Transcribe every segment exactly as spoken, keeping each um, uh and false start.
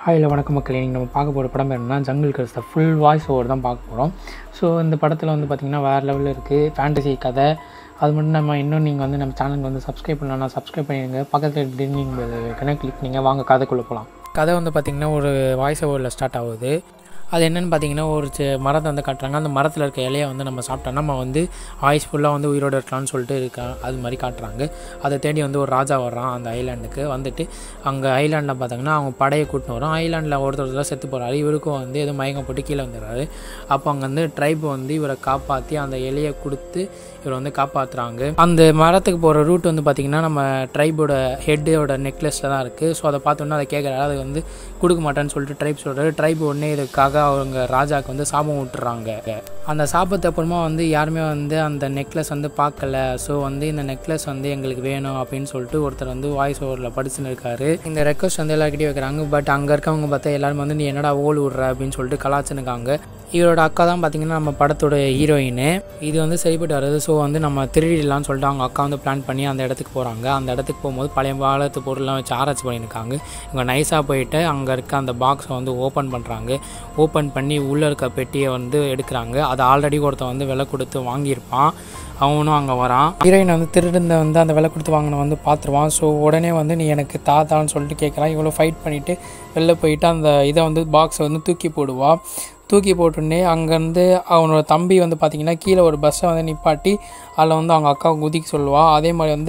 Hi இல்லை வணக்கம் மக்களே. நீங்கள் நம்ம பார்க்க போகிற படம் என்னன்னா Jungle Cruise. Full voice over தான் பார்க்க போகிறோம். ஸோ இந்த படத்தில் வந்து பார்த்திங்கன்னா வேறு லெவலில் இருக்குது, ஃபேண்டசி கதை. அது மட்டும் நம்ம இன்னும் நீங்கள் வந்து நம்ம சேனலுக்கு வந்து சப்ஸ்கிரைப் பண்ணலாம், சப்ஸ்கிரைப் பண்ணிடுங்க. பக்கத்தில் டின்னிங் கணக்கு கிளிக் நீங்கள் வாங்க கதைக்குள்ளே போகலாம். கதை வந்து பார்த்திங்கன்னா ஒரு வாய்ஸ் ஓவரில் ஸ்டார்ட் ஆகுது. அது என்னென்னு பார்த்தீங்கன்னா ஒரு மரத்தை வந்து காட்டுறாங்க. அந்த மரத்தில் இருக்க இலையை வந்து நம்ம சாப்பிட்டோன்னா நம்ம வந்து ஆயுஸ் ஃபுல்லாக வந்து உயிரோடு இருக்கலாம்னு சொல்லிட்டு இருக்கா அது மாதிரி காட்டுறாங்க. அதை தேடி வந்து ஒரு ராஜா வர்றான் அந்த ஐலாண்டுக்கு. வந்துட்டு அங்கே ஐலாண்டில் பார்த்தாங்கன்னா அவங்க படையை கூட்டின்னு வரோம். ஐலாண்டில் ஒருத்தர் செத்து போகிறாரு. இவருக்கும் வந்து எதுவும் மயக்கம் போட்டு கீழே வந்துடுறாரு. அப்போ அங்கே வந்து ட்ரைப் வந்து இவரை காப்பாற்றி அந்த இலையை கொடுத்து இவரை வந்து காப்பாற்றுறாங்க. அந்த மரத்துக்கு போகிற ரூட் வந்து பார்த்திங்கன்னா நம்ம ட்ரைபோட ஹெட்டோட நெக்லஸில் தான் இருக்குது. ஸோ அதை பார்த்தோன்னா அதை கேட்குறாரு. அதை வந்து கொடுக்க மாட்டேன்னு சொல்லிட்டு ட்ரைப் சொல்கிறாரு. ட்ரைப் உடனே இதுக்காக அவங்க ராஜாவுக்கு வந்து சாபம் விட்டுறாங்க. அந்த சாபத்து அப்புறமா வந்து யாருமே வந்து அந்த நெக்லஸ் வந்து பார்க்கல. ஸோ வந்து இந்த நெக்லஸ் வந்து எங்களுக்கு வேணும் அப்படின்னு சொல்லிட்டு ஒருத்தர் வந்து வாய்ஸ் ஓவரில் படிச்சுன்னு இருக்காரு. இந்த ரெக்வஸ்ட் வந்து எல்லாருக்கிட்டையும் வைக்கிறாங்க. பட் அங்கே இருக்கவங்க பார்த்தா எல்லாரும் வந்து நீ என்னடா ஓல் விடுற அப்படின்னு சொல்லிட்டு கலாச்சுனுக்காங்க. இவரோட அக்கா தான் பார்த்திங்கன்னா நம்ம படத்தோட ஹீரோயின். இது வந்து சரிப்பட்டு வருது. ஸோ வந்து நம்ம திருடிடலான்னு சொல்லிட்டு அவங்க அக்கா வந்து பிளான் பண்ணி அந்த இடத்துக்கு போகிறாங்க. அந்த இடத்துக்கு போகும்போது பழைய காலத்து பொருள்லாம் வச்சு ஆராய்ச்சி பண்ணியிருக்காங்க. இவங்க நைஸாக போயிட்டு அங்கே இருக்க அந்த பாக்ஸை வந்து ஓப்பன் பண்ணுறாங்க. ஓப்பன் பண்ணி உள்ளே இருக்க பெட்டியை வந்து எடுக்கிறாங்க. அதை ஆல்ரெடி ஒருத்தன் வந்து விலை கொடுத்து வாங்கியிருப்பான். அவனும் அங்கே வரான். ஹீரோயின் வந்து திருடுந்த வந்து அந்த விலை கொடுத்து வாங்கின வந்து பார்த்துருவான். ஸோ உடனே வந்து நீ எனக்கு தாத்தான்னு சொல்லிட்டு கேட்குறான். இவ்வளோ ஃபைட் பண்ணிவிட்டு வெளில போயிட்டு அந்த இதை வந்து பாக்ஸை வந்து தூக்கி போடுவாள். தூக்கி போட்டுன்னே அங்கேருந்து அவனோட தம்பி வந்து பார்த்திங்கன்னா கீழே ஒரு பஸ்ஸை வந்து நிப்பாட்டி அதில் வந்து அவங்க அக்காவை குதிக்க சொல்லுவாள். அதே மாதிரி வந்து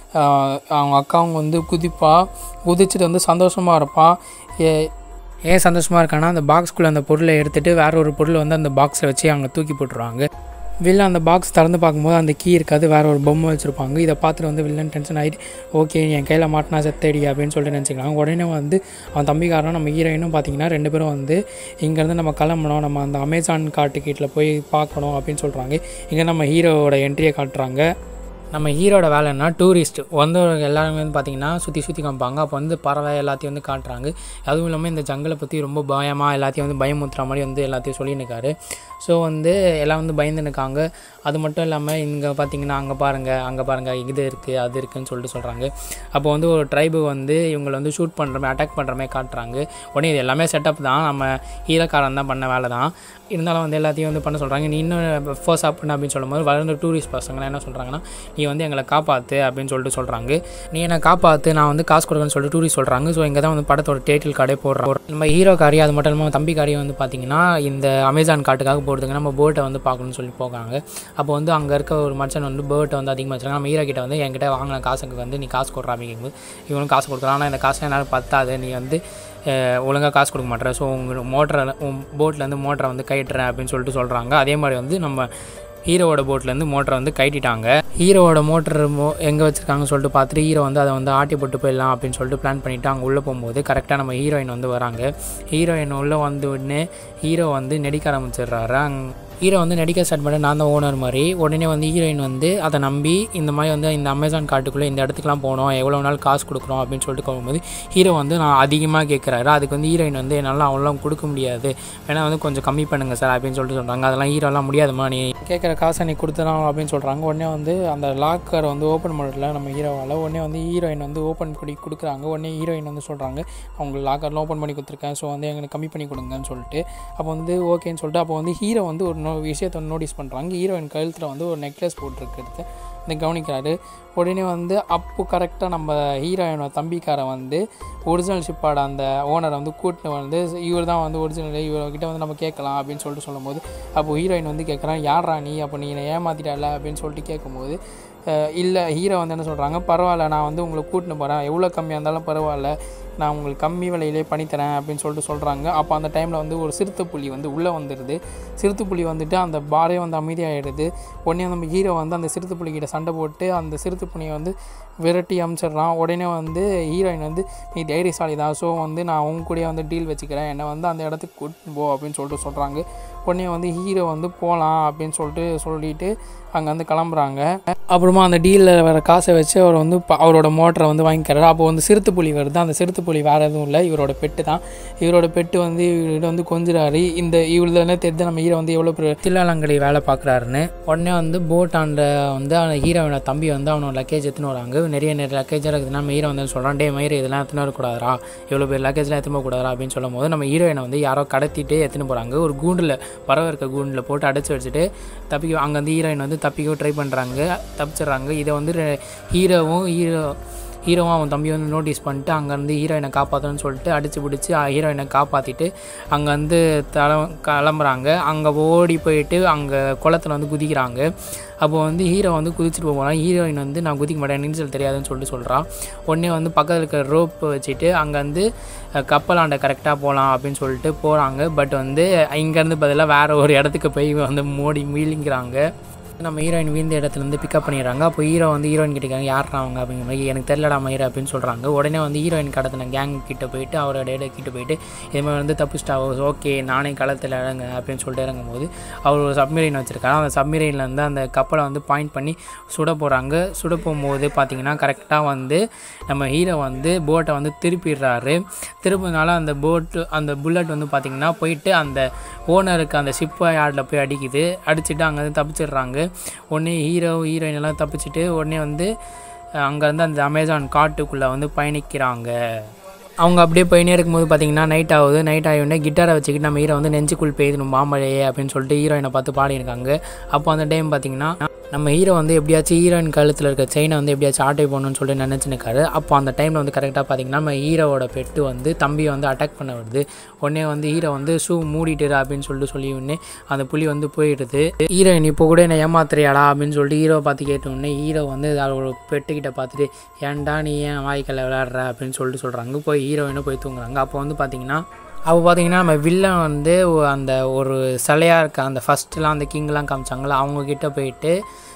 அவங்க அக்காவும் வந்து குதிப்பா. குதிச்சுட்டு வந்து சந்தோஷமாக இருப்பான். ஏ ஏன் சந்தோஷமாக இருக்கான்னா அந்த பாக்ஸ்குள்ளே அந்த பொருளை எடுத்துகிட்டு வேற ஒரு பொருளை வந்து அந்த பாக்ஸை வச்சு அங்கே தூக்கி போட்டுருவாங்க. வில்லன் அந்த பாக்ஸ் திறந்து பார்க்கும்போது அந்த கீ இருக்காது, வேறு ஒரு பொம்மை வச்சுருப்பாங்க. இதை பார்த்துட்டு வந்து வில்லன் டென்ஷன் ஆகிட்டு ஓகே என் கையில் மாட்டினா செத்தடி அப்படின்னு சொல்லிட்டு நினச்சிக்கலாம். உடனே வந்து அவன் தம்பிக்காரனும் நம்ம ஹீரோயினும் பார்த்திங்கன்னா ரெண்டு பேரும் வந்து இங்கேருந்து நம்ம கிளம்பணும், நம்ம அந்த அமேசான் காட்டுக்கிட்ட போய் பார்க்கணும் அப்படின்னு சொல்கிறாங்க. இங்கே நம்ம ஹீரோவோட என்ட்ரியை காட்டுறாங்க. நம்ம ஹீரோட வேலைன்னா டூரிஸ்ட் வந்தவங்க எல்லாருமே வந்து பார்த்திங்கன்னா சுற்றி சுற்றி காமிப்பாங்க. அப்போ வந்து பறவை எல்லாத்தையும் வந்து காட்டுறாங்க. அதுவும் இல்லாமல் இந்த ஜங்கலை பற்றி ரொம்ப பயமாக எல்லாத்தையும் வந்து பயமுத்துற மாதிரி வந்து எல்லாத்தையும் சொல்லியிருக்காரு. ஸோ வந்து எல்லாம் வந்து பயந்துன்னுக்காங்க. அது மட்டும் இல்லாமல் இங்கே பார்த்திங்கன்னா அங்கே பாருங்கள் அங்கே பாருங்கள் இது இருக்குது அது இருக்குதுன்னு சொல்லிட்டு சொல்கிறாங்க. அப்போ வந்து ஒரு ட்ரைபு வந்து இவங்களை வந்து ஷூட் பண்ணுற மாதிரி அட்டாக் பண்ணுற மாதிரி காட்டுறாங்க. உடனே இது எல்லாமே செட்டப் தான், நம்ம ஹீரோக்காரன் தான் பண்ண வேலை தான். இருந்தாலும் வந்து எல்லாத்தையும் வந்து பண்ண சொல்கிறாங்க. நீ இன்னும் ஃபோர்ஸ் அப் பண்ண அப்படின்னு சொல்லும்போது வளர்ந்த டூரிஸ்ட் பசங்களாம் என்ன சொல்கிறாங்கன்னா நீ வந்து எங்களை காப்பாற்று அப்படின்னு சொல்லிட்டு சொல்கிறாங்க. நீ என்னை காப்பாற்று நான் வந்து காசு கொடுக்குறேன்னு சொல்லிட்டு டூரிஸ்ட் சொல்கிறாங்க. ஸோ இங்கே தான் வந்து படத்தோட டைட்டில் கார்டே போடுறாங்க. நம்ம ஹீரோக்காரி அது மட்டும் இல்லாமல் தம்பிக்காரியை வந்து பார்த்திங்கன்னா இந்த அமேசான் காட்டுக்காக போகிறதுக்கு நம்ம போட்டை வந்து பார்க்கணும்னு சொல்லி போகிறாங்க. அப்போ வந்து அங்கே இருக்க ஒரு மனுஷன் வந்து பேர்ட்டை வந்து அதிகமாக வச்சுருக்காங்க. நம்ம ஹீரோ கிட்ட வந்து என்கிட்ட வாங்கின காசுக்கு வந்து நீ காசு கொடுறா அப்படிங்கும்போது இவனும் காசு கொடுக்குறான். ஆனால் இந்த காசை என்னால் பத்தாது, நீ வந்து ஒழுங்காக காசு கொடுக்க மாட்டேற, ஸோ உங்கள் மோட்டரை உன் போட்லேருந்து மோட்டரை வந்து கைட்டுறேன் அப்படின்னு சொல்லிட்டு சொல்கிறாங்க. அதே மாதிரி வந்து நம்ம ஹீரோவோட போட்லேருந்து மோட்டரை வந்து கைட்டிட்டாங்க. ஹீரோவோட மோட்டர் மோ எங்கே வச்சுருக்காங்கன்னு சொல்லிட்டு பார்த்துட்டு ஹீரோ வந்து அதை வந்து ஆட்டி போட்டு போயிடலாம் அப்படின்னு சொல்லிட்டு பிளான் பண்ணிவிட்டு அங்கே உள்ளே போகும்போது கரெக்டாக நம்ம ஹீரோயின் வந்து வராங்க. ஹீரோயின் உள்ளே வந்து உடனே ஹீரோ வந்து நடிக்க ஆரம்பிச்சிடுறாரு. ஹீரோ வந்து நடிக்க ஸ்டார்ட் பண்ண நான் தான் ஓனர் மாதிரி. உடனே வந்து ஹீரோயின் வந்து அதை நம்பி இந்த மாதிரி வந்து இந்த அமேசான் காட்டுக்குள்ளே இந்த இடத்துக்குலாம் போனோம், எவ்வளோ நாள் காசு கொடுக்குறோம் அப்படின்னு சொல்லிட்டு போகும்போது ஹீரோ வந்து நான் அதிகமாக கேட்குறாரு. அதுக்கு வந்து ஹீரோயின் வந்து என்னால் அவ்வளோ கொடுக்க முடியாது, வேணால் வந்து கொஞ்சம் கம்மி பண்ணுங்கள் சார் அப்படின்னு சொல்லிட்டு சொல்கிறாங்க. அதெல்லாம் ஹீரோலாம் முடியாதுமா, நீ கேட்குற காசை நீ கொடுத்தலாம் அப்படின்னு சொல்கிறாங்க. உடனே வந்து அந்த லாக்கரை வந்து ஓப்பன் பண்ணல நம்ம ஹீரோவால். உடனே வந்து ஹீரோயின் வந்து ஓப்பன் பண்ணி கொடுக்குறாங்க. உடனே ஹீரோயின் வந்து சொல்கிறாங்க அவங்க லாக்கரில் ஓப்பன் பண்ணி கொடுத்துருக்கேன், ஸோ வந்து எங்களுக்கு கம்மி பண்ணி கொடுங்கன்னு சொல்லிட்டு. அப்போ வந்து ஓகேன்னு சொல்லிட்டு அப்போ வந்து ஹீரோ வந்து ஒரு விஷயத்தை நோட்டீஸ் பண்ணுறாங்க. ஹீரோயின் கழுத்தில் வந்து ஒரு நெக்லஸ் போட்டிருக்கிறது இந்த கவனிக்கிறாரு. உடனே வந்து அப்போ கரெக்டாக நம்ம ஹீரோயினோட தம்பிக்காரை வந்து ஒரிஜினல் ஷிப்பாட அந்த ஓனரை வந்து கூட்டின்னு வந்து இவர் தான் வந்து ஒரிஜினல், இவர்கிட்ட வந்து நம்ம கேட்கலாம் அப்படின்னு சொல்லிட்டு சொல்லும்போது அப்போது ஹீரோயின் வந்து கேட்குறான் யாரா நீ, அப்போ நீ என்னை ஏமாத்திட்டால அப்படின்னு சொல்லிட்டு கேட்கும்போது இல்லை ஹீரோ வந்து என்ன சொல்கிறாங்க பரவாயில்ல நான் வந்து உங்களை கூட்டின்னு போகிறேன், எவ்வளோ கம்மியாக இருந்தாலும் பரவாயில்ல நான் உங்களுக்கு கம்மி விலையிலே பண்ணித்தரேன் அப்படின்னு சொல்லிட்டு சொல்கிறாங்க. அப்போ அந்த டைமில் வந்து ஒரு சிறுத்தைப்புலி வந்து உள்ளே வந்துடுது. சிறுத்தைப்புலி வந்துட்டு அந்த பாரே வந்து அமைதியாகிடுது. உடனே நம்ம ஹீரோ வந்து அந்த சிறுத்தைப்புலிக்கிட்ட சண்டை போட்டு அந்த சிறுத்தைப்புலியை வந்து விரட்டி அமிச்சிட்றான். உடனே வந்து ஹீரோயின் வந்து நீ தைரியசாலி தான், ஸோ வந்து நான் அவங்க கூட வந்து டீல் வச்சுக்கிறேன், என்னை வந்து அந்த இடத்துக்கு கூட்டின்னு போ அப்படின்னு சொல்லிட்டு சொல்கிறாங்க. உடனே வந்து ஹீரோ வந்து போகலாம் அப்படின்னு சொல்லிட்டு சொல்லிட்டு அங்கே வந்து கிளம்புறாங்க. அப்புறமா அந்த டீலில் வர காசை வச்சு அவர் வந்து அவரோட மோட்டரை வந்து வாங்கிக்கிறாரு. அப்போ வந்து சிறுத்தைப்புலி வருது. அந்த சிறுத்தைப்புலி வேறு எதுவும் இல்லை, இவரோட பெட்டு தான். இவரோட பெட்டு வந்து இவர்கிட்ட வந்து கொஞ்சிறாரு. இந்த இவ்வளோ தானே தெரிஞ்சு நம்ம ஹீரோ வந்து எவ்வளோ தில்லாலங்கடி வேலை பார்க்குறாருன்னு. உடனே வந்து போட் ஆண்ட வந்து அவன் ஹீரோவோட தம்பி வந்து அவனோட லக்கேஜ் எடுத்துன்னு வராங்க. நிறைய நிறைய லக்கேஜாக இருக்குதுன்னா நம்ம ஹீரோ வந்து சொல்கிறான், டே மயிறு இதெல்லாம் எத்தனை வரக்கூடாதா, இவ்வளோ பேர் லக்கேஜ்லாம் எத்தனை போகக்கூடாதா அப்படின்னு சொல்லும் போது நம்ம ஹீரோயினை வந்து யாரோ கடத்திட்டு எத்தனை போகிறாங்க, ஒரு கூண்டில் பறவை இருக்க கூண்டில் போட்டு அடைச்சி வச்சுட்டு தப்பிக்க அங்கே வந்து ஹீரோயின் வந்து தப்பிக்க ட்ரை பண்ணுறாங்க, தப்பிச்சிட்றாங்க. இதை வந்து ஹீரோவும் ஹீரோ ஹீரோவும் அவன் தம்பி வந்து நோட்டீஸ் பண்ணிட்டு அங்கேருந்து ஹீரோயினை காப்பாற்றணும்னு சொல்லிட்டு அடித்து பிடிச்சி ஹீரோயினை காப்பாற்றிட்டு அங்கே வந்து தல கிளம்புறாங்க. அங்கே ஓடி போயிட்டு அங்கே குளத்தில் வந்து குதிக்கிறாங்க. அப்போ வந்து ஹீரோ வந்து குதிச்சுட்டு போகிறான். ஹீரோயின் வந்து நான் குதிக்க மாட்டேன், நீச்சல் தெரியாதுன்னு சொல்லிட்டு சொல்கிறான். உடனே வந்து பக்கத்தில் இருக்க ரோப் வச்சுட்டு அங்கே வந்து கப்பலாண்ட கரெக்டாக போகலாம் அப்படின்னு சொல்லிட்டு போகிறாங்க. பட் வந்து இங்கேருந்து பதிலாக வேறு ஒரு இடத்துக்கு போய் வந்து மோடி மீளிங்கிறாங்க. நம்ம ஹீரோயின் வீழ்ந்த இடத்துலேருந்து பிக்கப் பண்ணிடுறாங்க. அப்போ ஹீரோ வந்து ஹீரோயின் கிட்டக்காங்க யாரா அவங்க அப்படிங்கிற மாதிரி, எனக்கு தெரியலடா மயிறு அப்படின்னு சொல்கிறாங்க. உடனே வந்து ஹீரோயின் கடத்தின கேங் கிட்ட போயிட்டு அவரோட இடம் கிட்ட போயிட்டு இதுமாதிரி வந்து தப்பிச்சிட்டா, ஓகே நானே களத்தில் இறங்க அப்படின்னு சொல்லிட்டு இறங்கும் போது அவர் ஒரு சப்மரீன் வச்சுருக்காங்க. அந்த சப்மரீனில் வந்து அந்த கப்பலை வந்து பாயிண்ட் பண்ணி சுட போகிறாங்க. சுட போகும்போது பார்த்திங்கன்னா கரெக்டாக வந்து நம்ம ஹீரோ வந்து போட்டை வந்து திருப்பிடுறாரு. திருப்பினால அந்த போட்டு அந்த புல்லட் வந்து பார்த்திங்கன்னா போயிட்டு அந்த ஓனருக்கு அந்த ஷிப் யார்டில் போய் அடிக்குது. அடிச்சுட்டு அங்கே வந்து தப்பிச்சிடுறாங்க. உடனே ஹீரோ ஹீரோயின் எல்லாம் தப்பிச்சுட்டு உடனே வந்து அங்கேருந்து அந்த அமேசான் காட்டுக்குள்ளே வந்து பயணிக்கிறாங்க. அவங்க அப்படியே போயினே இருக்கும்போது பார்த்திங்கன்னா நைட் ஆகுது. நைட் ஆகியோடனே கிட்டாரை வச்சுக்கிட்டு நம்ம ஹீரோ வந்து நெஞ்சுக்குள் பெய்யணும் மாமழையே அப்படின்னு சொல்லிட்டு ஹீரோயினை பார்த்து பாடியிருக்காங்க. அப்போ அந்த டைம் பார்த்திங்கன்னா நம்ம ஹீரோ வந்து எப்படியாச்சும் ஹீரோயின் கழுத்தில் இருக்க செயினை வந்து எப்படியாச்சும் ஆட்டை போகணுன்னு சொல்லிட்டு நினச்சினுக்காரு. அப்போ அந்த டைமில் வந்து கரெக்டாக பார்த்திங்கன்னா நம்ம ஹீரோவோட பெட்டு வந்து தம்பியை வந்து அட்டாக் பண்ண வருது. உடனே வந்து ஹீரோ வந்து ஷூ மூடிட்டுரு அப்படின்னு சொல்லிட்டு சொல்லி உடனே அந்த புலி வந்து போயிடுது. ஹீரோயின் இப்போ கூட என்ன ஏமாத்துறியாடா அப்படின்னு சொல்லிட்டு ஹீரோ பார்த்து கேட்ட உடனே ஹீரோ வந்து அதோட பெட்டுக்கிட்ட பார்த்துட்டு ஏன்டா நீ ஏன் வாய்க்கல்ல விளையாடுற அப்படின்னு சொல்லிட்டு சொல்கிறாங்க. போய் ஹீரோயினும் போய் தூங்குறாங்க. அப்போ வந்து பார்த்திங்கன்னா அப்போ பார்த்திங்கன்னா நம்ம வில்லன் வந்து அந்த ஒரு சிலையாக இருக்க அந்த ஃபஸ்ட்டுலாம் அந்த கிங்லாம் காமிச்சாங்களா அவங்கக்கிட்ட போயிட்டு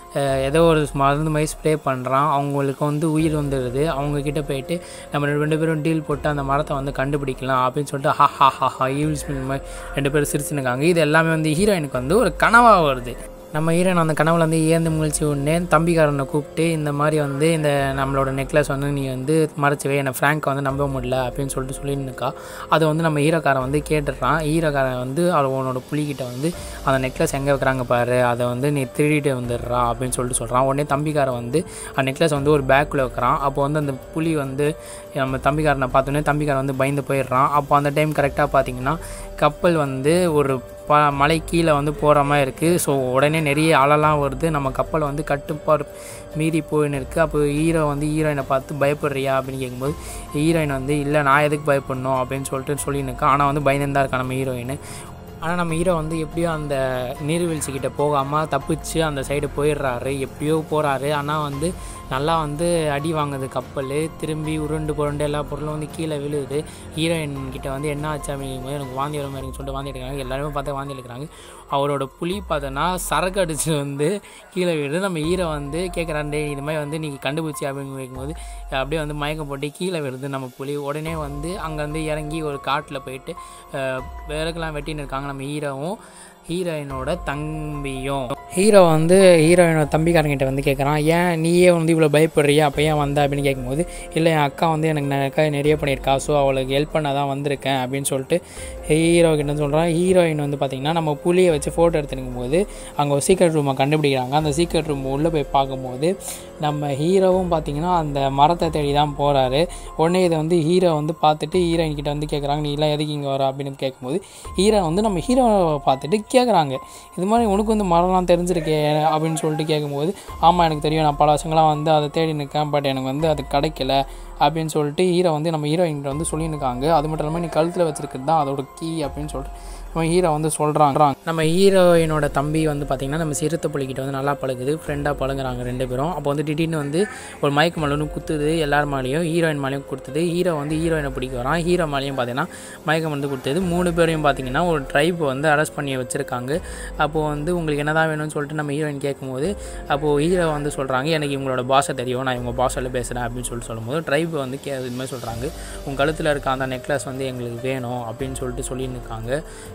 ஏதோ ஒரு மருந்து மாதிரி ஸ்ப்ரே பண்ணுறான். அவங்களுக்கு வந்து உயிர் வந்துடுது. அவங்கக்கிட்ட போயிட்டு நம்ம ரெண்டு பேரும் டீல் போட்டு அந்த மரத்தை வந்து கண்டுபிடிக்கலாம் அப்படின்னு சொல்லிட்டு ஹா ஹா ஹா ஹா ஈவில் ஸ்மில் மாதிரி ரெண்டு பேரும் சிரிச்சுனுக்காங்க. இது எல்லாமே வந்து ஹீரோயினுக்கு வந்து ஒரு கனவாக வருது. நம்ம ஹீரோயின் அந்த கனவுல வந்து ஏந்து முழிச்சு உடனே தம்பிக்காரனை கூப்பிட்டு இந்த மாதிரி வந்து இந்த நம்மளோட நெக்லஸ் வந்து நீ வந்து மறைச்சவே என்னை ஃப்ராங்கை வந்து நம்ப முடியல அப்படின்னு சொல்லிட்டு சொல்லியிருந்துக்கா. அதை வந்து நம்ம ஹீரோக்காரன் வந்து கேட்டுடுறான். ஹீரோக்காரன் வந்து அவனோட புலிகிட்ட வந்து அந்த நெக்லஸ் எங்கே வைக்கிறாங்க பாரு, அதை வந்து நீ திருடிட்டு வந்துடுறா அப்படின்னு சொல்லிட்டு சொல்கிறான். உடனே தம்பிக்காரன் வந்து அந்த நெக்லஸ் வந்து ஒரு பேக்கில் வைக்கிறான். அப்போ வந்து அந்த புலி வந்து நம்ம தம்பிக்காரனை பார்த்தோன்னே தம்பிக்காரன் வந்து பயந்து போயிடுறான். அப்போ அந்த டைம் கரெக்டாக பார்த்திங்கன்னா கப்பல் வந்து ஒரு ப மலை கீழே வந்து போகிற மாதிரி இருக்குது. ஸோ உடனே நிறைய அலைலாம் வருது. நம்ம கப்பல் வந்து கட்டுப்பாடு மீறி போயின்னு இருக்குது. அப்போ ஹீரோ வந்து ஹீரோயினை பார்த்து பயப்படுறியா அப்படின்னு கேட்கும்போது ஹீரோயின் வந்து இல்லை நான் எதுக்கு பயப்படணும் அப்படின்னு சொல்லிட்டு சொல்லியிருக்கேன். ஆனால் வந்து பயந்துதான் இருக்கா நம்ம ஹீரோயின். ஆனால் நம்ம ஹீரோ வந்து எப்படியோ அந்த நீர்வீழ்ச்சிக்கிட்ட போகாமல் தப்பிச்சு அந்த சைடு போயிடுறாரு. எப்படியோ போகிறாரு. ஆனால் வந்து நல்லா வந்து அடி வாங்குது கப்பல். திரும்பி உருண்டு புரண்டு எல்லா பொருளும் வந்து கீழே விழுது. ஹீரோயின் கிட்ட வந்து என்ன ஆச்சு அப்படிங்கும்போது எனக்கு வாந்தி வர மாதிரின்னு சொல்லிட்டு வாந்தி எடுக்கிறாங்க. எல்லாருமே பார்த்தா வாந்தி எடுக்கிறாங்க. அவரோட புலி பார்த்தோன்னா சரக்கு அடிச்சு வந்து கீழே விழுது. நம்ம ஹீரோ வந்து கேட்குறாண்டே இது மாதிரி வந்து நீங்கள் கண்டுபிடிச்சி அப்படின்னு கேட்கும்போது அப்படியே வந்து மயக்கம் போட்டு கீழே விழுது நம்ம புலி. உடனே வந்து அங்கேருந்து இறங்கி ஒரு காட்டில் போயிட்டு விறகுலாம் வெட்டின்னு இருக்காங்க நம்ம ஹீரோவும் ஹீரோயினோட தம்பியும். ஹீரோ வந்து ஹீரோயினோட தம்பிக்காரங்கிட்ட வந்து கேட்குறான், ஏன் நீயே வந்து இவ்வளோ பயப்படுறியா, அப்போ ஏன் வந்த அப்படின்னு கேட்கும்போது இல்லை என் அக்கா வந்து எனக்கு நிறைய நிறைய பண்ணியிருக்கா, ஸோ அவளுக்கு ஹெல்ப் பண்ண தான் வந்திருக்கேன் அப்படின்னு சொல்லிட்டு ஹீரோ கிட்ட சொல்கிறான். ஹீரோயின் வந்து பார்த்திங்கன்னா நம்ம புலியை வச்சு ஃபோட்டோ எடுத்துக்கும் போது அங்கே ஒரு சீக்ரெட் ரூமை கண்டுபிடிக்கிறாங்க. அந்த சீக்ரெட் ரூம் உள்ளே போய் பார்க்கும்போது நம்ம ஹீரோவும் பார்த்திங்கன்னா அந்த மரத்தை தேடி தான் போகிறாரு. உடனே இதை வந்து ஹீரோ வந்து பார்த்துட்டு ஹீரோயின் கிட்ட வந்து கேட்குறாங்க, நீ எல்லாம் எதுக்கு இங்கே வர அப்படின்னு கேட்கும்போது ஹீரோ வந்து நம்ம ஹீரோவை பார்த்துட்டு கேட்குறாங்க, இது மாதிரி உனக்கு வந்து மரம்லாம் தெரிஞ்சிருக்கேன் அப்படின்னு சொல்லிட்டு கேட்கும்போது ஆமாம் எனக்கு தெரியும், நான் பல வருஷங்களாக வந்து அதை தேடி நிற்கேன், பட் எனக்கு வந்து அது கிடைக்கல அப்படின்னு சொல்லிட்டு ஹீரோ வந்து நம்ம ஹீரோயின்கிட்ட வந்து சொல்லியிருக்காங்க. அது மட்டும் இல்லாமல் நீ கழுத்தில் வச்சுருக்கிறது தான் அதோட கீ அப்படின்னு சொல்லிட்டு நம்ம ஹீரோ வந்து சொல்கிறாங்க. நம்ம ஹீரோயினோட தம்பி வந்து பார்த்திங்கன்னா நம்ம சிறுத்தை புலிக்கிட்ட வந்து நல்லா பழகுது, ஃப்ரெண்டாக பழகுறாங்க ரெண்டு பேரும். அப்போ வந்து திடீர்னு வந்து ஒரு மயக்க மலன்னு குத்துது, எல்லார் மேலேயும் ஹீரோயின் மேலேயும் கொடுத்தது. ஹீரோ வந்து ஹீரோயினை பிடிக்க வரான். ஹீரோ மேலேயும் பார்த்திங்கன்னா மயக்கம் வந்து கொடுத்தது. மூணு பேரையும் பார்த்திங்கன்னா ஒரு ட்ரைப் வந்து அரெஸ்ட் பண்ணி வச்சுருக்காங்க. அப்போது வந்து உங்களுக்கு என்ன தான் வேணும்னு சொல்லிட்டு நம்ம ஹீரோயின் கேட்கும்போது அப்போது ஹீரோ வந்து சொல்கிறாங்க, எனக்கு இவங்களோட பாஷை தெரியும், நான் இவங்க பாஷையில் பேசுகிறேன் அப்படின்னு சொல்லிட்டு சொல்லும்போது ட்ரைப் வந்து கே இது மாதிரி சொல்கிறாங்க, உங்கள் கழுத்தில் இருக்க அந்த நெக்லஸ் வந்து எங்களுக்கு வேணும் அப்படின்னு சொல்லிட்டு சொல்லியிருக்காங்க.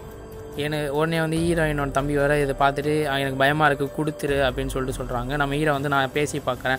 எனக்கு உடனே வந்து ஹீரோயினோட தம்பி வர இதை பார்த்துட்டு எனக்கு பயமாக இருக்குது கொடுத்துரு அப்படின்னு சொல்லிட்டு சொல்கிறாங்க. நம்ம ஹீரோ வந்து நான் பேசி பார்க்குறேன்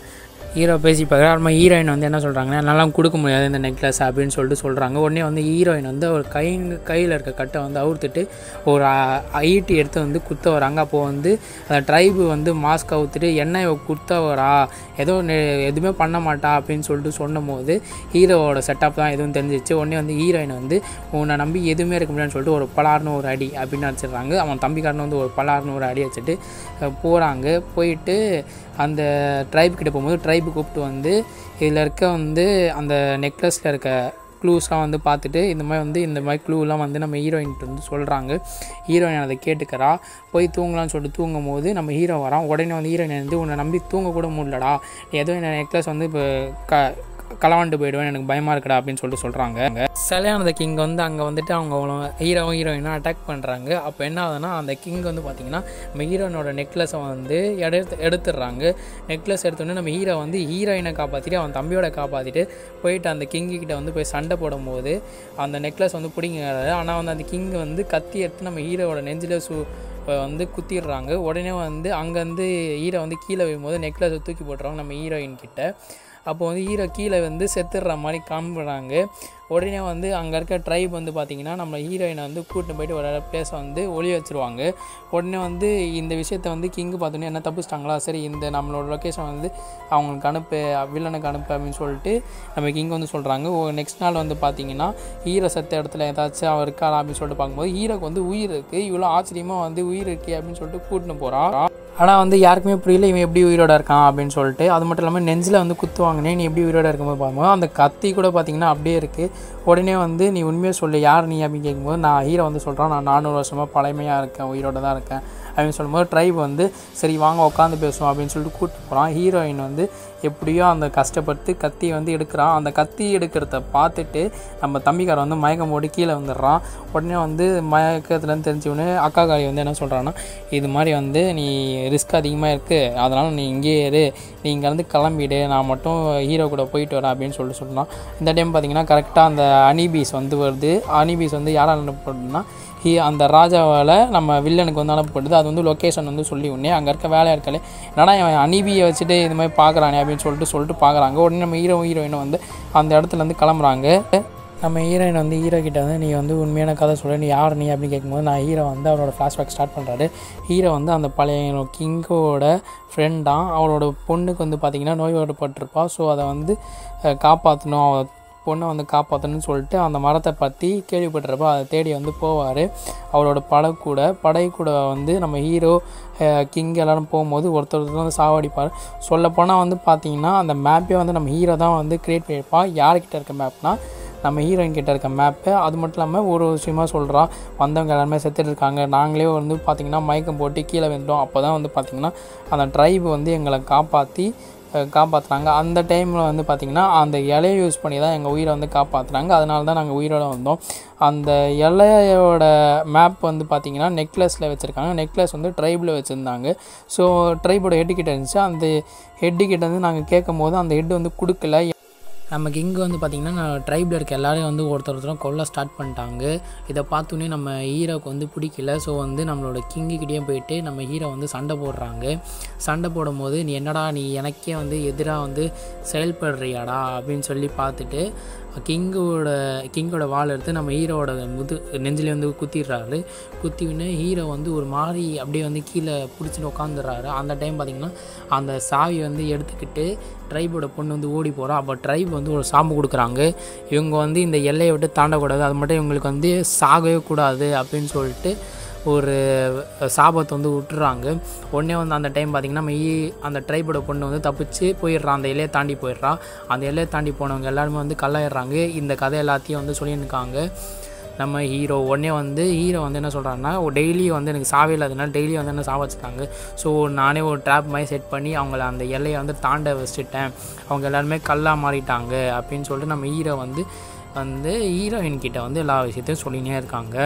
ஹீரோ பேசி பார்க்குறாரு. நம்ம ஹீரோயின் வந்து என்ன சொல்கிறாங்கன்னா, நல்லா கொடுக்க முடியாது இந்த நெக்லஸ் அப்படின்னு சொல்லிட்டு சொல்கிறாங்க. உடனே வந்து ஹீரோயின் வந்து ஒரு கை கையில் இருக்க கட்டை வந்து அவுத்துட்டு ஒரு ஈட்டி எடுத்து வந்து குத்த வராங்க. அப்போது வந்து அந்த ட்ரைபு வந்து மாஸ்க் அவுத்துட்டு என்ன குத்த வரா, ஏதோ எதுவுமே பண்ண மாட்டா அப்படின்னு சொல்லிட்டு சொன்னும் போது ஹீரோவோட செட்டப் தான் எதுவும் தெரிஞ்சிச்சு. உடனே வந்து ஹீரோயின் வந்து உன்னை நம்பி எதுவுமே இருக்க முடியாதுன்னு சொல்லிட்டு ஒரு பலார்னு ஒரு அடி அப்படின்னு அடிச்சிடுறாங்க. அவன் தம்பிக்காரன் வந்து ஒரு பலார்னு ஒரு அடி வச்சுட்டு போகிறாங்க. போயிட்டு அந்த ட்ரைப் கிட்ட போகும்போது ட்ரைபு கூப்பிட்டு வந்து இதில் இருக்க வந்து அந்த நெக்லஸில் இருக்க க்ளூஸ்லாம் வந்து பார்த்துட்டு இந்த மாதிரி வந்து இந்த மாதிரி க்ளூலாம் வந்து நம்ம ஹீரோயின்ட்டு வந்து சொல்கிறாங்க. ஹீரோயின் அதை கேட்டுக்கிறா. போய் தூங்கலான்னு சொல்லிட்டு தூங்கும் போது நம்ம ஹீரோ வரான். உடனே வந்து ஹீரோயின் வந்து உன்னை நம்பி தூங்க கூட முடியலடா, ஏதோ என்ன நெக்லஸ் வந்து இப்போ க களவாண்டு போயிடுவேன், எனக்கு பயமாக இருக்கடா அப்படின்னு சொல்லிட்டு சொல்கிறாங்க. சிலையானத கிங் வந்து அங்கே வந்துட்டு அவங்க ஹீரோவும் ஹீரோயினாக அட்டாக் பண்ணுறாங்க. அப்போ என்ன ஆகுதுன்னா அந்த கிங் வந்து பார்த்திங்கன்னா நம்ம ஹீரோயினோட நெக்லஸை வந்து எடுத்து எடுத்துடுறாங்க. நெக்லஸ் எடுத்தோடனே நம்ம ஹீரோ வந்து ஹீரோயினை காப்பாற்றிட்டு அவன் தம்பியோட காப்பாற்றிட்டு போயிட்டு அந்த கிங்கிட்ட வந்து போய் சண்டை போடும்போது அந்த நெக்லஸ் வந்து பிடிங்கிறாரு. ஆனால் வந்து அந்த கிங் வந்து கத்தி எடுத்து நம்ம ஹீரோவோட நெஞ்சில் சூ வந்து குத்திடுறாங்க. உடனே வந்து அங்கேருந்து ஹீரோ வந்து கீழே வைக்கும்போது நெக்லஸை தூக்கி போட்டுறாங்க நம்ம ஹீரோயின் கிட்ட. அப்போ வந்து ஹீரோ கீழே வந்து செத்துடுற மாதிரி காமிடுறாங்க. உடனே வந்து அங்கே இருக்க ட்ரைப் வந்து பார்த்திங்கன்னா நம்ம ஹீரோயினை வந்து கூட்டிட்டு போயிட்டு ஒரு பிளேஸை வந்து ஒளிய வச்சுருவாங்க. உடனே வந்து இந்த விஷயத்தை வந்து கிங்கு பார்த்தோன்னே என்ன தப்பிச்சிட்டாங்களா, சரி இந்த நம்மளோட லொக்கேஷன் வந்து அவங்களுக்கு அனுப்பு, வில்லனுக்கு அனுப்பு அப்படின்னு சொல்லிட்டு நம்ம கிங் வந்து சொல்கிறாங்க. நெக்ஸ்ட் நாள் வந்து பார்த்திங்கன்னா ஹீரோ செத்த இடத்துல ஏதாச்சும் அவர் இருக்காரா அப்படின்னு சொல்லிட்டு பார்க்கும்போது ஹீரோக்கு வந்து உயிர் இருக்குது. இவ்வளோ ஆச்சரியமாக வந்து உயிர் இருக்கே அப்படின்னு சொல்லிட்டு கூட்டின்னு போகிறான். ஆனால் வந்து யாருக்குமே புரியல இவன் எப்படி உயிரோட இருக்கான் அப்படின்னு சொல்லிட்டு. அது மட்டும் இல்லாமல் நெஞ்சில் வந்து குத்துவாங்கன்னே நீ எப்படி உயிரோட இருக்கும்போது பார்க்கும்போது அந்த கத்தி கூட பார்த்திங்கன்னா அப்படியே இருக்குது. உடனே வந்து நீ உண்மையை சொல்லு, யார் நீ அப்படின்னு கேட்கும்போது நான் ஹீரோ வந்து சொல்கிறான், நான் நானூறு வருஷமாக பழமையாக இருக்கேன், உயிரோட தான் இருக்கேன் அப்படின்னு சொல்லும்போது ட்ரைப் வந்து சரி வாங்க உட்காந்து பேசுவோம் அப்படின்னு சொல்லிட்டு கூப்பிட்டு போகிறான். ஹீரோயின் வந்து எப்படியோ அந்த கஷ்டப்பட்டு கத்தி வந்து எடுக்கிறான். அந்த கத்தி எடுக்கிறத பார்த்துட்டு நம்ம தம்பிக்கார வந்து மயக்கம் போட்டு கீழே வந்துடுறான். உடனே வந்து மயக்கத்துலேருந்து தெரிஞ்சவொடனே அக்கா காரி வந்து என்ன சொல்கிறான்னா, இது மாதிரி வந்து நீ ரிஸ்க் அதிகமாக இருக்குது, அதனால் நீ இங்கேயே இரு, நீ இங்கேருந்து கிளம்பிடு, நான் மட்டும் ஹீரோ கூட போயிட்டு வரேன் அப்படின்னு சொல்லிட்டு சொல்லலாம். இந்த டைம் பார்த்திங்கன்னா கரெக்டாக அந்த அனிபீஸ் வந்து வருது. அனிபீஸ் வந்து யாரால் அனுப்பப்படுதுன்னா ஹீ அந்த ராஜாவால் நம்ம வில்லனுக்கு வந்து அனுப்பப்படுது. அது வந்து லொக்கேஷன் வந்து சொல்லி உடனே அங்கே இருக்க வேலையாக இருக்காலே ஏன்னா அவன் அனிபியை வச்சுட்டு இது மாதிரி பார்க்குறானே அப்படின்னு சொல்லிட்டு சொல்லிட்டு பார்க்குறாங்க. உடனே நம்ம ஹீரோ ஹீரோயினை வந்து அந்த இடத்துலேருந்து கிளம்புறாங்க. நம்ம ஹீரோயின் வந்து ஹீரோ கிட்ட வந்து நீ வந்து உண்மையான கதை சொல்ல, நீ யார் நீ அப்படின்னு கேட்கும்போது நான் ஹீரோ வந்து அவரோட ஃப்ளாஷ்பேக் ஸ்டார்ட் பண்ணுறாரு. ஹீரோ வந்து அந்த பழைய கிங்கோட ஃப்ரெண்டான். அவரோட பொண்ணுக்கு வந்து பார்த்திங்கன்னா நோய்வாய்ப்பட்டிருப்பா. ஸோ அதை வந்து காப்பாற்றணும், அவ பொண்ணை வந்து காப்பாற்றணும்னு சொல்லிட்டு அந்த மரத்தை பற்றி கேள்விப்பட்டிருப்பா. அதை தேடி வந்து போவார். அவரோட படை கூட படை கூட வந்து நம்ம ஹீரோ கிங் எல்லோரும் போகும்போது ஒருத்தர் ஒருத்தர் வந்து சாவடிப்பார். சொல்லப்போனால் வந்து பார்த்திங்கன்னா அந்த மேப்பே வந்து நம்ம ஹீரோ தான் வந்து க்ரியேட் பண்ணியிருப்பான். யார்கிட்ட இருக்க மேப்னால் நம்ம ஹீரோயின் கிட்ட இருக்க மேப்பு. அது மட்டும் இல்லாமல் ஒரு விஷயமாக சொல்கிறான், வந்தவங்க எல்லாருமே செத்துட்டு இருக்காங்க, நாங்களே வந்து பார்த்திங்கன்னா மயக்கம் போட்டு கீழே வந்துட்டோம். அப்போ தான் வந்து பார்த்திங்கன்னா அந்த ட்ரைபு வந்து எங்களை காப்பாற்றி காப்பாற்றுறாங்க. அந்த டைமில் வந்து பார்த்திங்கன்னா அந்த இலையை யூஸ் பண்ணி தான் எங்கள் உயிரை வந்து காப்பாற்றுறாங்க. அதனால தான் நாங்கள் உயிரோடு வந்தோம். அந்த இலையோட மேப் வந்து பார்த்திங்கன்னா நெக்லஸில் வச்சுருக்காங்க. நெக்லஸ் வந்து ட்ரைபில் வச்சுருந்தாங்க. ஸோ ட்ரைபோட ஹெட்டு கிட்ட இருந்துச்சு. அந்த ஹெட்டு கிட்ட வந்து நாங்கள் கேட்கும் போது அந்த ஹெட்டு வந்து கொடுக்கல. நமக்கு இங்கே வந்து பார்த்திங்கன்னா ட்ரைபில் இருக்க எல்லோரையும் வந்து ஒருத்தர் ஒருத்தரும் கொல்ல ஸ்டார்ட் பண்ணிட்டாங்க. இதை பார்த்தோன்னே நம்ம ஹீரோவுக்கு வந்து பிடிக்கல. ஸோ வந்து நம்மளோட கிங்குக்கிட்டே போயிட்டு நம்ம ஹீரோ வந்து சண்டை போடுறாங்க. சண்டை போடும் போது நீ என்னடா நீ எனக்கே வந்து எதிராக வந்து செயல்படுறியாடா அப்படின்னு சொல்லி பார்த்துட்டு கிங்கோட கிங்கோட வால் எடுத்து நம்ம ஹீரோவோட முது நெஞ்சிலே வந்து குத்திடுறாரு. குத்திவின்னு ஹீரோ வந்து ஒரு மாதிரி அப்படியே வந்து கீழே பிடிச்சிட்டு உட்காந்துடுறாரு. அந்த டைம் பார்த்திங்கன்னா அந்த சாவியை வந்து எடுத்துக்கிட்டு ட்ரைபோட பொண்ணு வந்து ஓடி போகிறோம். அப்போ ட்ரைப் வந்து ஒரு சாம்பு கொடுக்குறாங்க. இவங்க வந்து இந்த எல்லையை விட்டு தாண்டக்கூடாது, அது மட்டும் இவங்களுக்கு வந்து சாகவே கூடாது அப்படின்னு சொல்லிட்டு ஒரு சாபத்தை வந்து விட்டுறாங்க. உடனே வந்து அந்த டைம் பார்த்திங்கன்னா நம்ம ஈ அந்த ட்ரைபோட பொண்ணு வந்து தப்பிச்சு போயிடுறான், அந்த எல்லையை தாண்டி போயிடுறான். அந்த எல்லையை தாண்டி போனவங்க எல்லாருமே வந்து கல்லாயிடுறாங்க. இந்த கதை எல்லாத்தையும் வந்து சொல்லியிருக்காங்க நம்ம ஹீரோ. உடனே வந்து ஹீரோ வந்து என்ன சொல்கிறாங்கன்னா, டெய்லி வந்து எனக்கு சாவே இல்லாததுனால டெய்லி வந்து என்ன சாவ வச்சுட்டாங்க. ஸோ நானே ஒரு ட்ராப் மாதிரி செட் பண்ணி அவங்கள அந்த எல்லையை வந்து தாண்ட வச்சுட்டேன், அவங்க எல்லாருமே கல்லாக மாறிட்டாங்க அப்படின்னு சொல்லிட்டு நம்ம ஹீரோ வந்து வந்து ஹீரோயின் கிட்ட வந்து எல்லா விஷயத்தையும் சொல்லினே இருக்காங்க.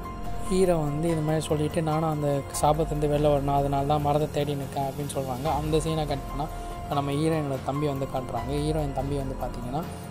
ஹீரோ வந்து இது மாதிரி சொல்லிவிட்டு நானும் அந்த சாபத்துலேருந்து வெளில வரணும், அதனால தான் மரத்தை தேடி நிற்கேன் அப்படின்னு சொல்கிறாங்க. அந்த சீனை கட் பண்ணால் நம்ம ஹீரோயினோட தம்பி வந்து காட்டுறாங்க. ஹீரோயின் தம்பி வந்து பார்த்திங்கன்னா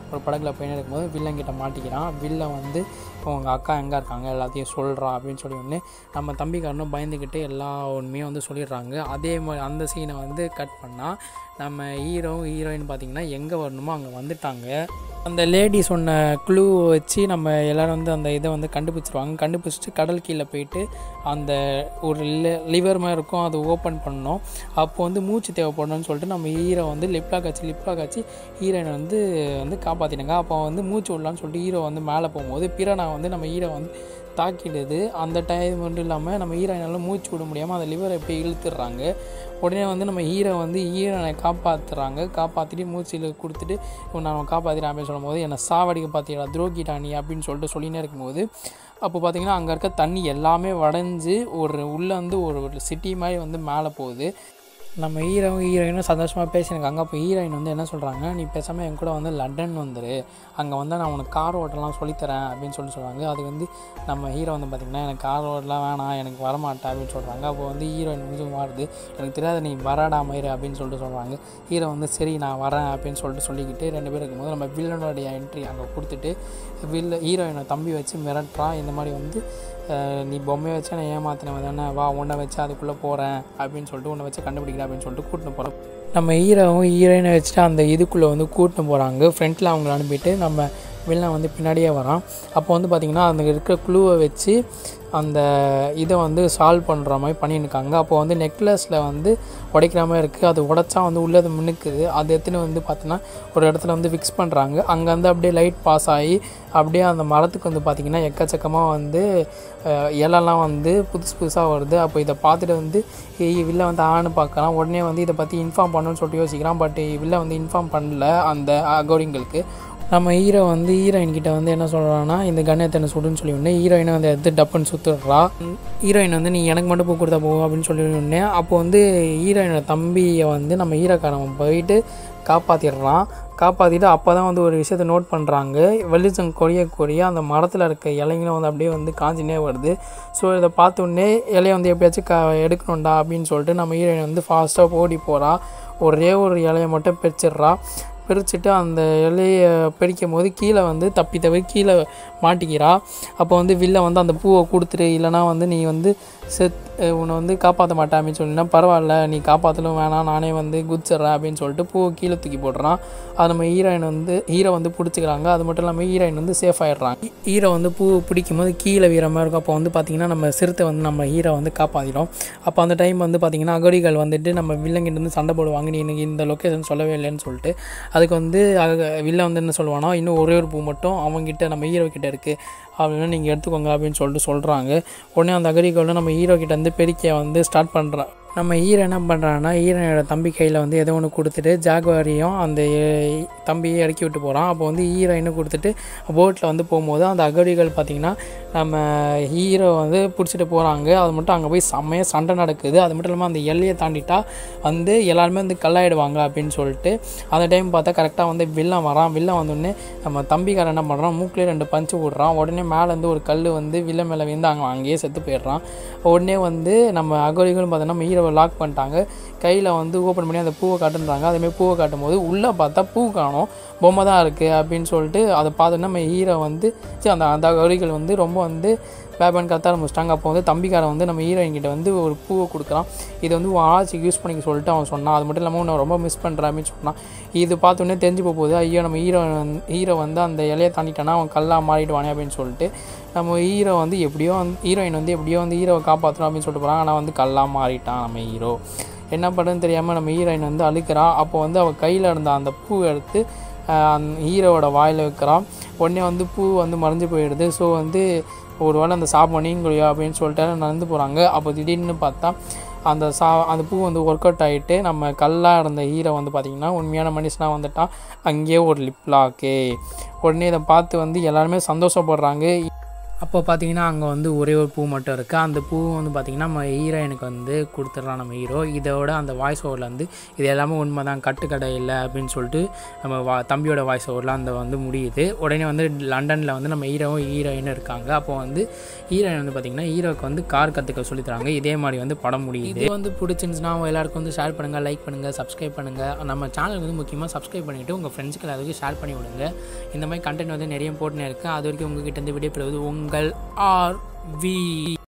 ஒரு படகுல போயின்னு இருக்கும்போது வில்லங்கிட்ட மாட்டிக்கிறான். வில்ல வந்து உங்கள் அக்கா எங்கே இருக்காங்க எல்லாத்தையும் சொல்கிறா அப்படின்னு சொல்லி ஒன்று நம்ம தம்பிக்காரனும் பயந்துக்கிட்டு எல்லா உண்மையும் வந்து சொல்லிடுறாங்க. அதே மாதிரி அந்த சீனை வந்து கட் பண்ணால் நம்ம ஹீரோ ஹீரோயின் பார்த்திங்கன்னா எங்கே வரணுமோ அங்கே வந்துட்டாங்க. அந்த லேடி சொன்ன க்ளூ வச்சு நம்ம எல்லோரும் வந்து அந்த இதை வந்து கண்டுபிடிச்சிருவாங்க. கண்டுபிடிச்சிட்டு கடல் கீழே போயிட்டு அந்த ஒரு லிவர் மாதிரி இருக்கும், அதை ஓப்பன் பண்ணோம். அப்போ வந்து மூச்சு தேவைப்படணும்னு சொல்லிட்டு நம்ம ஹீரோ வந்து லிப்லாக் ஆச்சு லிப்லாக் ஆச்சு ஹீரோயினை வந்து வந்து காப்பாற்றினாங்க. அப்போ வந்து மூச்சு விடலான்னு சொல்லிட்டு ஹீரோ வந்து மேலே போகும்போது பிறனா வந்து நம்ம ஹீரோ வந்து தாக்கிடுது. அந்த டைம் மட்டும் இல்லாமல் நம்ம ஹீரோயினால மூச்சு விட முடியாமல் அந்த லிவரை எப்படி இழுத்துடுறாங்க. உடனே வந்து நம்ம ஹீரோ வந்து ஹீரோனை காப்பாற்றுறாங்க. காப்பாற்றிட்டு மூச்சில் கொடுத்துட்டு நான் காப்பாற்றிட்டேன் அப்படின்னு சொல்லும் போது என்னை சாவடிக்க பார்த்திடா துரோகிட்டா நீ அப்படின்னு சொல்லிட்டு சொல்லினே இருக்கும்போது அப்போ பார்த்திங்கன்னா அங்கே இருக்க தண்ணி எல்லாமே வடைஞ்சு ஒரு உள்ளே வந்து ஒரு சிட்டி மாதிரி வந்து மேலே போகுது. நம்ம ஹீரோ ஹீரோயினும் சந்தோஷமாக பேசியிருக்காங்க. அப்போ ஹீரோயின் வந்து என்ன சொல்கிறாங்க, நீ பேசாமல் என் கூட வந்து லண்டன் வந்துரு, அங்கே வந்து நான் உனக்கு கார் ஓட்டலாம் சொல்லித்தரேன் அப்படின்னு சொல்லி சொல்கிறாங்க. அது வந்து நம்ம ஹீரோ வந்து பார்த்திங்கன்னா எனக்கு கார் ஓட்டலாம் வேணாம், எனக்கு வரமாட்டேன் அப்படின்னு சொல்கிறாங்க. அப்போ வந்து ஹீரோயின் வந்து மாறுது, எனக்கு தெரியாது நீ வராடா மயிறு அப்படின்னு சொல்லிட்டு சொல்கிறாங்க. ஹீரோ வந்து சரி நான் வரேன் அப்படின்னு சொல்லிட்டு சொல்லிக்கிட்டு ரெண்டு பேர் இருக்கும்போது நம்ம வில்லனுடைய என்ட்ரி அங்கே கொடுத்துட்டு வில்ல ஹீரோயினை தம்பி வச்சு மிரட்டுறான். இந்த மாதிரி வந்து நீ பொம்மையை வச்சு நான் ஏமாத்தினவன் தானே, வா உன்னை வச்சு அதுக்குள்ளே போகிறேன் அப்படின்னு சொல்லிட்டு உன்னை வச்சு கண்டுபிடிக்கிறேன் அப்படின்னு சொல்லிட்டு கூட்டின்னு போகிறோம். நம்ம ஹீரோவும் ஹீரோயினை வச்சுட்டு அந்த இதுக்குள்ளே வந்து கூட்டின்னு போகிறாங்க. ஃப்ரண்ட்டில் அவங்கள அனுப்பிட்டு நம்ம வில்லன் வந்து பின்னாடியே வரான். அப்போ வந்து பார்த்திங்கன்னா அந்த இருக்கிற க்ளூவை வச்சு அந்த இதை வந்து சால்வ் பண்ணுற மாதிரி பண்ணியிருக்காங்க. அப்போ வந்து நெக்லஸில் வந்து உடைக்கிற மாதிரி இருக்குது. அது உடைச்சா வந்து உள்ளே அது மின்னுக்குது. அது எடுத்துன்னு வந்து பார்த்தோன்னா ஒரு இடத்துல வந்து ஃபிக்ஸ் பண்ணுறாங்க. அங்கே வந்து அப்படியே லைட் பாஸ் ஆகி அப்படியே அந்த மரத்துக்கு வந்து பார்த்திங்கன்னா எக்கச்சக்கமாக வந்து இலெல்லாம் வந்து புதுசு புதுசாக வருது. அப்போ இதை பார்த்துட்டு வந்து வில்ல வந்து ஆன்னு பார்க்கலாம். உடனே வந்து இதை பற்றி இன்ஃபார்ம் பண்ணணும்னு சொல்லிட்டு யோசிக்கிறான். பட் வில்ல வந்து இன்ஃபார்ம் பண்ணல அந்த அகோரிங்களுக்கு. நம்ம ஹீரோ வந்து ஹீரோயின் கிட்ட வந்து என்ன சொல்கிறான்னா இந்த கன் எத்தனை சுடுன்னு சொல்லி ஒன்று ஹீரோயினை வந்து எடுத்து டப்புன்னு சுற்றுறா. ஹீரோயின் வந்து நீ எனக்கு மட்டும் பூ கொடுத்தா போகும் அப்படின்னு சொல்லி ஒன்று. அப்போ வந்து ஹீரோயினோட தம்பியை வந்து நம்ம ஹீரோக்காரன் போயிட்டு காப்பாற்றிடுறான். காப்பாற்றிட்டு அப்போ தான் வந்து ஒரு விஷயத்தை நோட் பண்ணுறாங்க. வெளிச்சம் கொடிய கொடிய அந்த மரத்தில் இருக்க இலைங்களும் வந்து அப்படியே வந்து காஞ்சினே வருது. ஸோ இதை பார்த்தோன்னே இலையை வந்து எப்படியாச்சும் க எடுக்கணும்டா அப்படின்னு சொல்லிட்டு நம்ம ஹீரோயின் வந்து ஃபாஸ்ட்டாக ஓடி போகிறா. ஒரே ஒரு இலையை மட்டும் பிரிச்சிட்றா. பிரிச்சுட்டு அந்த இலையை பிரிக்கும் போது கீழே வந்து தப்பி தவி கீழே மாட்டிக்கிறா. அப்போ வந்து வில்ல வந்து அந்த பூவை கொடுத்துட்டு இல்லைனா வந்து நீ வந்து செத் உன்னை வந்து காப்பாற்ற மாட்டேன் அப்படின்னு சொல்லினா பரவாயில்ல நீ காப்பாற்றலும் வேணாம் நானே வந்து குதிச்சிட்றேன் அப்படின்னு சொல்லிட்டு பூவை கீழே தூக்கி போடுறான். அது நம்ம ஹீரோயின் வந்து ஹீரோ வந்து பிடிச்சிக்கிறாங்க. அது மட்டும் இல்லாமல் ஹீரோயின் வந்து சேஃப் ஆகிடுறாங்க. ஹீரோ வந்து பூவை பிடிக்கும் போது கீழே வீர மாதிரி இருக்கும். அப்போ வந்து பார்த்திங்கன்னா நம்ம சிறுத்தை வந்து நம்ம ஹீரோ வந்து காப்பாற்றிடும். அப்போ அந்த டைம் வந்து பார்த்திங்கன்னா அகோரிகள் வந்துட்டு நம்ம வில்லங்கிட்ட வந்து சண்டை போடுவாங்க, நீ எனக்கு இந்த லொக்கேஷன் சொல்லவே இல்லைன்னு சொல்லிட்டு. அதுக்கு வந்து வில்ல வந்து என்ன சொல்லுவானா இன்னும் ஒரே ஒரு பூ மட்டும் அவங்ககிட்ட நம்ம ஹீரோ கிட்ட இருக்குது அப்படின்னா நீங்கள் எடுத்துக்கோங்க அப்படின்னு சொல்லிட்டு சொல்கிறாங்க. உடனே அந்த அகரிகளில் நம்ம ஹீரோ கிட்ட வந்து பெருக்கிய வந்து ஸ்டார்ட் பண்ணுறான். நம்ம ஹீரோ என்ன பண்ணுறான்னா ஹீரோனோட தம்பி கையில் வந்து எதோ ஒன்று கொடுத்துட்டு ஜாகுவாரியும் அந்த தம்பியை இறக்கி விட்டு போகிறான். அப்போ வந்து ஹீரோயினை கொடுத்துட்டு போட்டில் வந்து போகும்போது அந்த அகடிகள் பார்த்திங்கன்னா நம்ம ஹீரோ வந்து பிடிச்சிட்டு போகிறாங்க. அது மட்டும் அங்கே போய் செம்மையாக சண்டை நடக்குது. அது மட்டும் இல்லாமல் அந்த எல்லையை தாண்டிட்டா வந்து எல்லாருமே வந்து கல்லாயிடுவாங்க அப்படின்னு சொல்லிட்டு அந்த டைம் பார்த்தா கரெக்டாக வந்து வில்லன் வரான். வில்லன் வந்தோடனே நம்ம தம்பிக்காரன் என்ன பண்ணுறான், மூக்கிலே ரெண்டு பஞ்சு விட்றான். உடனே மேலேருந்து ஒரு கல் வந்து வில்ல மேலே விழுந்து அங்கே அங்கேயே செத்து போயிடுறான். உடனே வந்து நம்ம அகோரிகளும் பார்த்தோன்னா நம்ம ஹீரோவை லாக் பண்ணிட்டாங்க. கையில் வந்து ஓப்பன் பண்ணி அந்த பூவை காட்டுன்றாங்க. அதேமாதிரி பூவை காட்டும் போது உள்ளே பார்த்தா பூ காணும், பொம்மை தான் இருக்குது அப்படின்னு சொல்லிட்டு அதை பார்த்தோன்னா நம்ம ஹீரோ வந்து அந்த அந்த அகோரிகள் வந்து ரொம்ப வந்து பேபன் கத்த ஆரம்பிச்சிட்டாங்க. அப்போ வந்து தம்பிக்காரன் வந்து நம்ம ஹீரோயின் கிட்ட வந்து ஒரு பூவை கொடுக்குறான். இது வந்து ஆட்சிக்கு யூஸ் பண்ணிக்க சொல்லிட்டு அவன் சொன்னான். அது மட்டும் இல்லாமல் நான் ரொம்ப மிஸ் பண்ணுறேன் அப்படின்னு சொன்னான். இது பார்த்தோன்னே தெரிஞ்சு போகுது, ஐயோ நம்ம ஹீரோ ஹீரோ வந்து அந்த இலையை தாண்டிட்டானா அவன் கல்லாக மாறிடுவானே அப்படின்னு சொல்லிட்டு நம்ம ஹீரோ வந்து எப்படியோ வந்து ஹீரோயின் வந்து எப்படியோ வந்து ஹீரோவை காப்பாற்றணும் அப்படின்னு சொல்லிட்டு போகிறான். ஆனால் வந்து கல்லாக மாறிட்டான் நம்ம ஹீரோ. என்ன பண்ணுறதுன்னு தெரியாமல் நம்ம ஹீரோயின் வந்து அழுக்கிறான். அப்போ வந்து அவள் கையில் இருந்த அந்த பூ எடுத்து அந்த ஹீரோவோட வாயில் வைக்கிறான். உடனே வந்து பூ வந்து மறைஞ்சு போயிடுது. ஸோ வந்து ஒரு வேளை அந்த சாப்பிட நீங்களையோ அப்படின்னு சொல்லிட்டு நடந்து போகிறாங்க. அப்போ திடீர்னு பார்த்தா அந்த சா அந்த பூ வந்து ஒர்க் அவுட் ஆகிட்டு நம்ம கல்லாக இருந்த ஹீரோ வந்து பார்த்திங்கன்னா உண்மையான மனுஷனாக வந்துட்டான். அங்கேயே ஒரு லிப் லாக்கு. உடனே இதை பார்த்து வந்து எல்லாருமே சந்தோஷப்படுறாங்க. அப்போ பார்த்தீங்கன்னா அங்கே வந்து ஒரே ஒரு பூ மட்டும் இருக்குது. அந்த பூ வந்து பார்த்திங்கன்னா நம்ம ஹீரோயினுக்கு வந்து கொடுத்துட்றான் நம்ம ஹீரோ. இதோட அந்த வாய்ஸ் ஓவரில் வந்து இது எல்லாமே உண்மை தான், கட்டுக்கடை இல்லை அப்படின்னு சொல்லிட்டு நம்ம வா தம்பியோட வாய்ஸ் ஓவரில் அந்த வந்து முடியுது. உடனே வந்து லண்டனில் வந்து நம்ம ஹீரோவும் ஹீரோயினும் இருக்காங்க. அப்போ வந்து ஹீரோயின் வந்து பார்த்திங்கன்னா ஹீரோவுக்கு வந்து கார் கற்றுக்க சொல்லித்தராங்க. இதே மாதிரி வந்து படம் முடியுது. இது வந்து பிடிச்சிருந்துச்சுன்னா எல்லாருக்கும் வந்து ஷேர் பண்ணுங்கள், லைக் பண்ணுங்கள், சப்ஸ்கிரைப் பண்ணுங்கள். நம்ம சேனலுக்கு வந்து முக்கியமாக சப்ஸ்கிரைப் பண்ணிவிட்டு உங்கள் ஃப்ரெண்ட்ஸுக்கு எல்லாத்துக்கும் ஷேர் பண்ணி விடுங்க. இந்த மாதிரி கண்டென்ட் வந்து நிறைய போட்டுன்னு இருக்குது. அது வரைக்கும் உங்ககிட்ட இருந்து விடைபெறுவது உங்கள் ஆர் வி.